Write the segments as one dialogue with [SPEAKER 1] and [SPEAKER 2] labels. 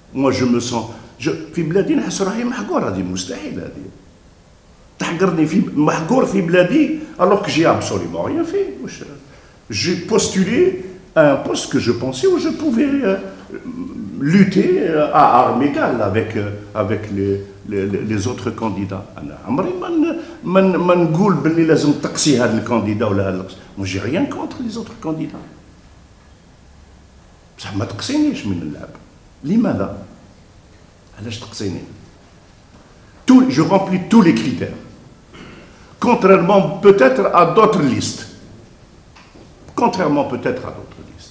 [SPEAKER 1] Moi, je me sens. في بلادي نحس روحي محقور هذه مستحيل هذه. تحقرني في محقور في بلادي alors que j'ai absolument rien fait. J'ai postulé à un poste que je pensais où je pouvais lutter à armes égales avec les autres candidats. أنا عمري ما نقول باللي لازم تقصي هذا الكانديدا ولا هذا. Moi, j'ai rien contre les autres candidats. بصح ما تقصينيش من اللعب. لماذا؟ علاش تقصيني؟ Je remplis tous les critères. Contrairement peut-être à d'autres listes. Contrairement peut-être à d'autres listes.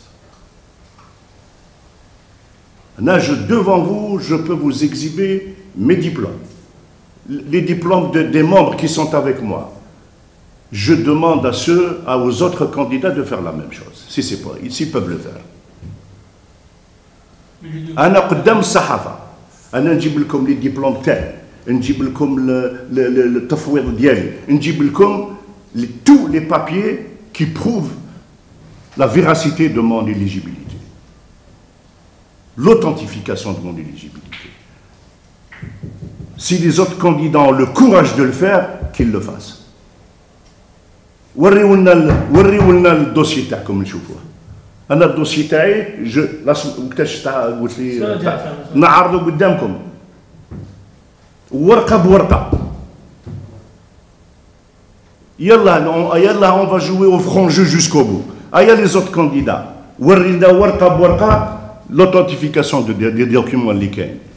[SPEAKER 1] Là, devant vous, je peux vous exhiber mes diplômes. Les diplômes des membres qui sont avec moi. Je demande aux autres candidats de faire la même chose. Si c'est pas, s'ils peuvent le faire. أنا قدام الصحافة. أنا نجيب لكم لي ديبلوم تاعي. نجيب لكم التفويض ديالي. نجيب لكم tous les papiers qui prouvent la véracité de mon éligibilité. L'authentification de mon éligibilité. Si les autres candidats ont le courage de le faire, qu'ils le fassent. وريولنا الدوسي تاعكم نشوفوه. أنا الدوسي تاعي وقتاش قلت لي نعرضه قدامكم ورقة بورقة. يلا on va jouer au franc jeu jusqu'au bout. Aïe les autres candidats. ورينا ورقة بورقة l'authentification des documents اللي كاين.